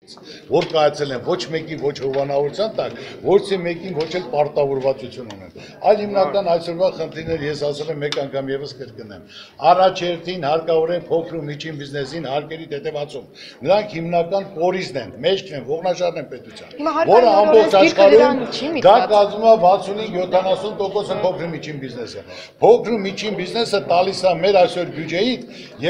որ կայացել են ոչ մեկի ոչ հովանավորության տակ, ոչ մեկին ոչ էլ պարտավորվածություն ունեն։ Այլ հիմնական այսօրվա խնդիրները ես ասել եմ մեկ անգամ եւս կրկնեմ։ Առաջերտին հարկավոր է փոքր ու միջին բիզնեսին հարկերի հետևածում։ Նրանք հիմնական կորիզն են, մեջքն են, ողնաշարն են պետության, որը ամբողջ աշխարհում դա կազմում է 65-70% փոքր ու միջին բիզնեսը։ Փոքր ու միջին բիզնեսը տալիս է մեր այսօր բյուջեից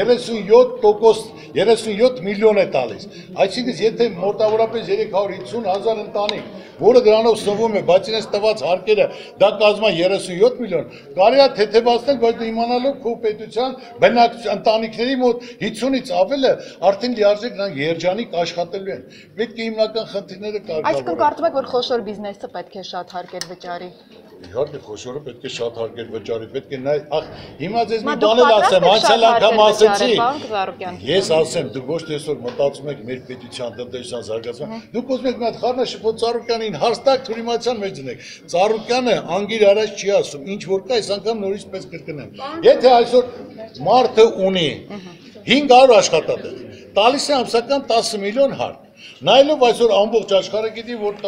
37 միլիոն է տալիս։ Այսինքն եթե մոտավորապես 350,000 ընտանիք, որը դրանով սնվում է, բայց իրենց տված հարկերը դա կազմում է 37 միլիոն, կարելի է թեթևացնել, բայց դու իմանալով քո պետության բնակ ընտանիքների մոտ 50-ից ավելը արդեն լիարժեք նրանք երջանիկ աշխատելու են։ Պետք է հիմնական խնդիրները կարգավորել։ Այսինքն կարծում եք, որ խոշոր բիզնեսը պետք է շատ հարկեր վճարի։ Իհարկե խոշորը պետք է շատ հարկեր վճարի, պետք է նայ, հիմա ձեզ մի բան էլ ասեմ, անցյալ անգամ ասեցի, ես ասեմ, դուք ոչ թե այսօր մտածում եք մեր պետության տնտեսության զարգացման, դուք ուզում եք մի հատ խառնաշփոթ Ծառուկյանին հաստատ թուրիմացիան մեջ դնեք, Ծառուկյանը անգիր առաջ չի ասում, ինչ որ կա, այս անգամ նորից պես կրկնեմ, եթե այսօր մարդը ունի 500 աշխատատեղ, տալիս է ամսական 10 միլիոն հարկ, նայելով այսօր ամբողջ աշխարհը գիտի, որ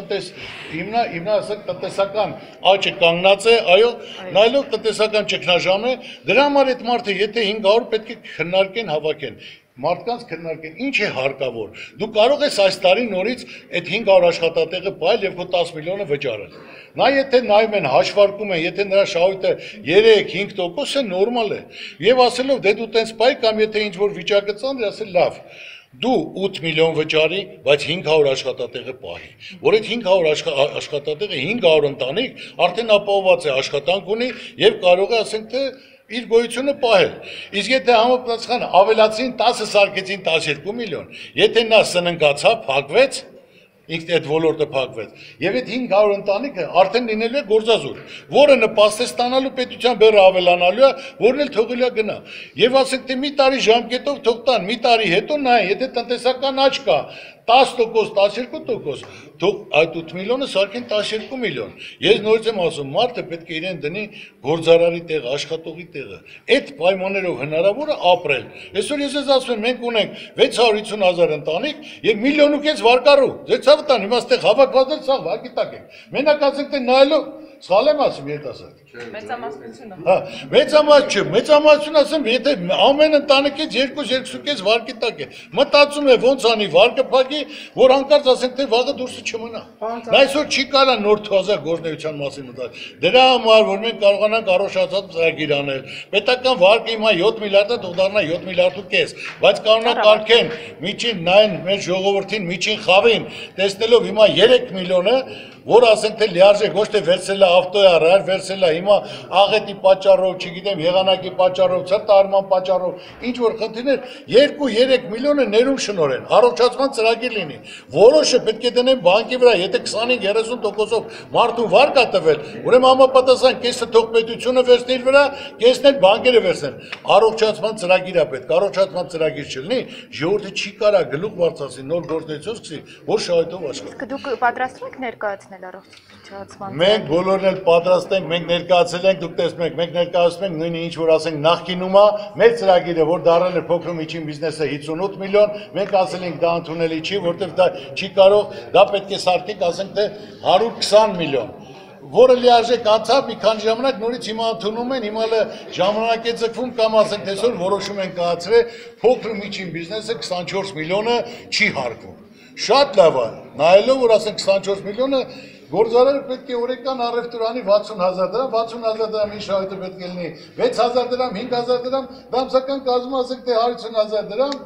տնտեսական աճը կանգնած է, այո, նայելով տնտեսական ճգնաժամ է, դրա համար այդ մարդը եթե 500 պետք է քննարկեն, հավաքեն, մարդկանց քննարկեն, ինչ է հարկավոր, դու կարող ես այս տարի նորից այդ 500 աշխատատեղը պայել եւ քո 10 միլիոնը վճարել։ Նա եթե նայում են, հաշվարկում են, եթե նրա շահույթը 3-5% է, նորմալ է։ Եվ ասելով դե դու տենց պայ կամ եթե ինչ որ վիճակը ծանր, ասել լավ։ Դու 8 միլիոն վճարի, բայց 500 աշխատատեղը պահի, որ այդ 500 աշխատատեղը 500 ընտանիք արդեն ապահովված է աշխատանք ունի եւ կարող է ասենք թե իր գոյությունը պահել։ Իսկ եթե համապատասխան ավելացին 10 սարքեցին 12 միլիոն, եթե նա սննգացավ, փակվեց, ինքն այդ ոլորտը փակվեց։ Եվ այդ 500 ընտանիքը արդեն լինելու է գործազուրկ, որը նպաստ է ստանալու պետության բեռը ավելանալու է, որն էլ թողելու է գնա։ Եվ ասենք թե մի տարի ժամկետով թող տան, մի տարի հետո նայեն, եթե տնտեսական աճ կա 10%, 12%, թող այդ 8 միլիոնը սարքեն 12 միլիոն։ Ես նորից եմ ասում, մարդը պետք է իրեն դնի գործարարի տեղը, աշխատողի տեղը։ Այդ պայմաններով հնարավոր է ապրել։ Այսօր ես ասում եմ, մենք ունենք 650,000 ընտանիք եւ 1,5 միլիոն վարկառու։ Ձեզ տան, հիմա այստեղ հավաքված են, սա վարկի տակ են։ Մենակ ասենք թե նայելով սխալ եմ ասում երիտասարդ։ Մեծամասնությունը։ Հա, մեծամասն չէ, մեծամասնություն ասեմ, եթե ամեն ընտանիքից 2-2.5 վարկի տակ է, մտածում է ոնց անի վարկը փակի, որ հանկարծ ասենք թե վաղը դուրսը չմնա։ Նա այսօր չի կարա նոր 2000 գործնեության մասին մտածել։ Դրա համար որ մենք կարողանանք առողջացած ծրագիր անել, պետական վարկը հիմա 7 միլիարդ է, թող դառնա 7 միլիարդ ու կես, բայց կանոնը կարգեն, միջին նայեն մեր ժողովրդին, միջին խավին, տեսնելով հիմա 3 միլիոնը, որ ասենք թե լիարժեք ոչ թե վերցել է ավտոյի առար, վերցել է հիմա աղետի պատճառով, չգիտեմ, եղանակի պատճառով, ցրտարման պատճառով, ինչ որ խնդիրներ 2-3 միլիոնը ներում շնորհեն, առողջացման ծրագիր լինի։ Որոշը պետք է դնեն բանկի վրա, եթե 25-30%-ով մարդուն վարկ է տվել, ուրեմն համապատասխան կեսը թող պետությունը վերցնի իր վրա, կեսն էլ բանկերը վերցնեն։ Առողջացման ծրագիր է պետք, առողջացման ծրագիր չլինի, ժողովուրդը չի կարա գլուխ բարձրացնի, նոր գործունեություն սկսի, որ շահույթով աշխատի։ Իսկ դուք պատրաստվում եք ներկայացնել առողջացման։ Մենք բոլորն էլ պատրաստ ենք, մենք ներկայացել ենք, դուք տեսնում եք, մենք ներկայացնում ենք նույնը ինչ որ ասենք նախկինում է, մեր ծրագիրը, որ դառել է փոքր ու միջին բիզնեսը 58 միլիոն, մենք ասել ենք դա ընդունելի չի, որտեղ դա չի կարող, դա պետք է սարքենք, ասենք թե 120 միլիոն, որը լիարժեք անցավ մի քանի ժամանակ նորից հիմա ընդունում են, հիմա ժամանակ է ձգվում կամ ասենք թե այսօր որոշում են կայացրել փոքր ու միջին բիզնեսը 24 միլիոնը չի հարկվում։ Շատ լավ է, նայելով որ ասենք 24 միլիոնը գործարարը պետք է օրեկան առևտրանի 60,000 դրամ, 60,000 դրամի շահույթը պետք է լինի 6,000 դրամ, 5,000 դրամ, դամսական կազմում ասենք թե 150,000 դրամ,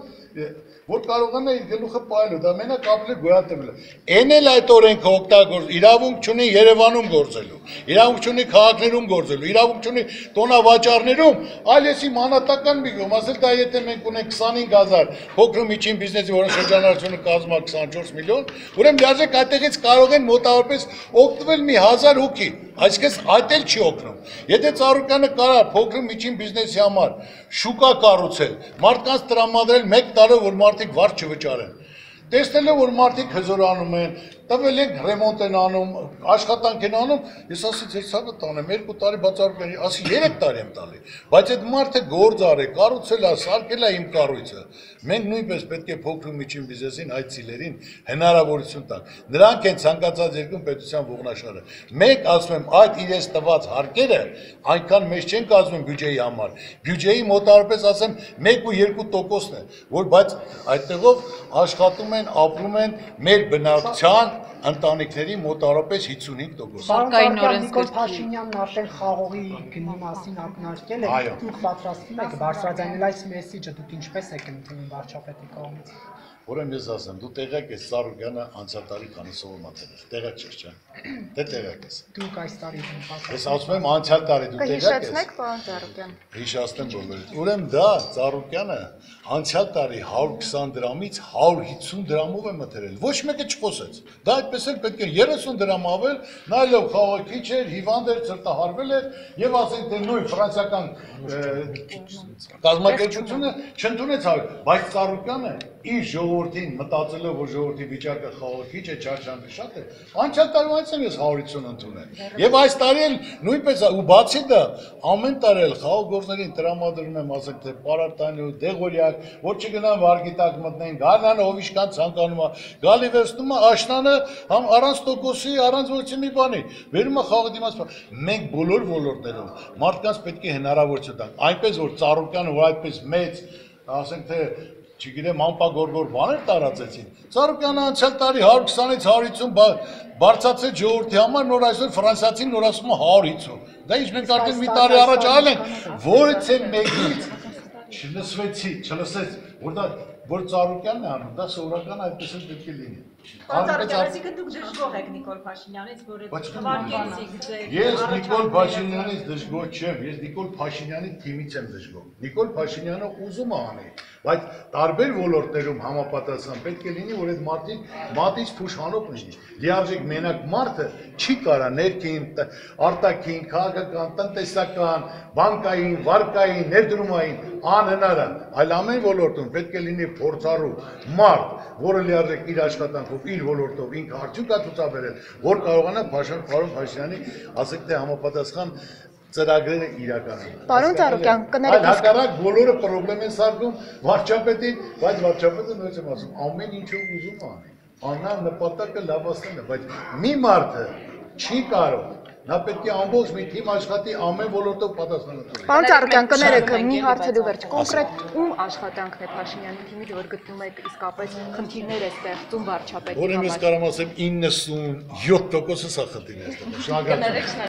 որ կարողանա իր գլուխը պահելու, դա մենակ ապրել գոյատևել։ Էն էլ այդ օրենքը օգտագործ, իրավունք չունի Երևանում գործելու, իրավունք չունի քաղաքներում գործելու, իրավունք չունի տոնավաճառներում, այլ էսի մանատական մի կողմ, ասել դա եթե մենք ունենք 25,000 փոքր ու միջին բիզնեսի, որոնց շրջանառությունը կազմում է 24 միլիոն, ուրեմն լիարժեք այդտեղից կարող են մոտավորապես օգտվել մի 1000 հոգի, այսինքն այդ էլ չի օգնում։ Եթե Ծառուկյանը կարա փոքր ու միջին բիզնեսի համար շուկա կառուցել, մարդկանց տրամադրել 1 տարով որ մարդիկ վարձ չվճարեն, տեսնելով որ մարդիկ հզորանում են, տվել ենք ռեմոնտ են անում, աշխատանք են անում, ես ասեցի հեսա տանեմ 2 տարի բացառության, ասի 3 տարի եմ տալի, բայց այդ մարդը գործ արի, կառուցել է, սարքել է իմ կառույցը։ Մենք նույնպես պետք է փոքր ու միջին բիզնեսին այդ ծիլերին հնարավորություն տանք։ Նրանք են ցանկացած երկրում պետության ողնաշարը։ Մենք ասում եմ այդ իրենց տված հարկերը այնքան մեծ չեն կազմում բյուջեի համար։ Բյուջեի մոտավորապես ասեմ 1-2%-ն է, որ բայց այդտեղով աշխատում են, ապրում են մեր բնակչության ընտանիքների մոտավորապես 55%։ Պարոն Նիկոլ Փաշինյանն արդեն խաղողի գնի մասին ակնարկել է, դուք պատրաստվում եք բարձրաձայնել այս մեսիջը, դուք ինչպես եք ընդունում վարչապետի կողմից։ Ուրեմն ես ասեմ, դու տեղյակ ես Ծառուկյանը անցյալ տարի քանի սովորմատել էր, տեղյակ չես չէ՞։ Դե տեղյակ ես։ Դուք այս տարի Ես ասում եմ անցյալ տարի դու տեղյակ ես։ Կհիշեցնեք, պարոն Ծառուկյան։ Հիշացնեմ բոլորից։ Ուրեմն դա Ծառուկյանը անցյալ տարի 120 դրամից 150 դրամով է մտերել։ Ոչ մեկը չխոսեց։ Դա այդպես էլ պետք է 30 դրամ ավել, նայելով խաղը քիչ էր, հիվանդ էր, ծրտահարվել էր եւ ասենք թե նույն ֆրանսիական կազմակերպությունը չընդունեց հավը, բայց Ծառուկյանը իր ժողովրդին մտածելով որ ժողովրդի վիճակը խաղը քիչ է, չարչանքը շատ է, անցյալ տարի ոնց եմ ես 150 ընդունել։ Եվ այս տարի էլ նույնպես ու բացի դա ամեն տարի էլ խաղողորներին տրամադրում եմ ասենք թե պարարտանյու, դեղորյակ, որ չգնան վարգի տակ մտնեն, գալան հովիշկան ցանկանում է, գալի վերցնում է աշնանը համ առանց տոկոսի, առանց ոչ մի բանի, վերում է խաղի դիմաց։ Մենք բոլոր ոլորտներում մարդկանց պետք է հնարավորություն տանք, այնպես որ Ծառուկյանը որ այդպես մեծ, ասենք թե չգիտեմ ամպագորգոր բաներ տարածեցին։ Ծառուկյանը անցյալ տարի 120-ից 150 բարձրացրեց ժողովրդի համար, նոր այսօր ֆրանսիացին նոր ասում է 150։ Դա ինչ մենք արդեն մի տարի առաջ արել ենք, որից է մեկից չլսեց, որ Ծառուկյանն է անում, դա սովորական այդպես էլ պետք է լինի։ Այսինքն դուք դժգոհ եք Նիկոլ Փաշինյանից, որը թվարկեցիք ձեր։ Ես Նիկոլ Փաշինյանից դժգոհ չեմ, ես Նիկոլ Փաշինյանի թիմից եմ դժգոհ։ Նիկոլ Փաշինյանը ուզում է անի, բայց տարբեր ոլորտներում համապատասխան պետք է լինի, որ այդ մարդիկ մատից փուշանոկ լինի։ Լիարժեք մենակ մարդը չի կարա ներքին, արտաքին, քաղաքական, տնտեսական, բանկային, վարկային, ներդրումային անհնար է, այլ ամեն ոլորտում պետք է լինի փորձառու մարդ, որը լիարժեք իր աշխատանքով, իր ոլորտով ինքը արդյունք է ցուցաբերել, որ կարողանա պարոն Փաշինյանի, ասենք թե համապատասխան ծրագրերը իրականացնել։ Պարոն Ծառուկյան, կներեք հակառակ բոլորը խնդրեմ են սարքում վարչապետին, բայց վարչապետը նույնպես եմ ասում, ամեն ինչով ուզում է անի։ Անա նպատակը լավացնելն է, բայց մի մարդը չի կարող, նա պետք է ամբողջ մի թիմ աշխատի ամեն ոլորտով պատասխանատու։ Պարոն Ծառուկյան, կներեք մի հարցելու վերջ, կոնկրետ ում աշխատանքն է Փաշինյանի թիմի, որ գտնում եք իսկապես խնդիրներ է ստեղծում վարչապետի համար։ Որը ես կարող ասեմ 97%-ը սա խնդիրներ է ստեղծում։ Շնորհակալություն։